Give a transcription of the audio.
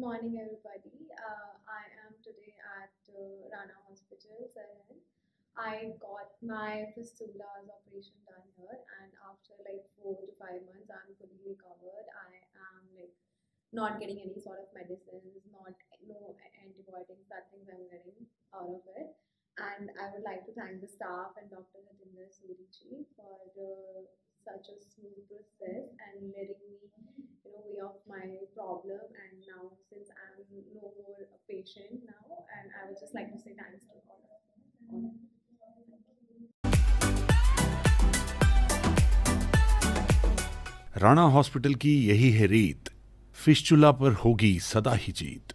morning, everybody. I am today at Rana Hospital, Sahel. I got my fistulas operation done here, and after like 4 to 5 months, I'm fully recovered. I am like not getting any sort of medicines, not no antibiotics, nothing I'm getting out of it. And I would like to thank the staff and Dr. Hitender Suri for such a smooth process and letting me, way off my problem. And now, since I'm no more a patient now, and I would just like to say thanks to all. Rana hospital की यही है रीत, fistula पर होगी सदा ही जीत।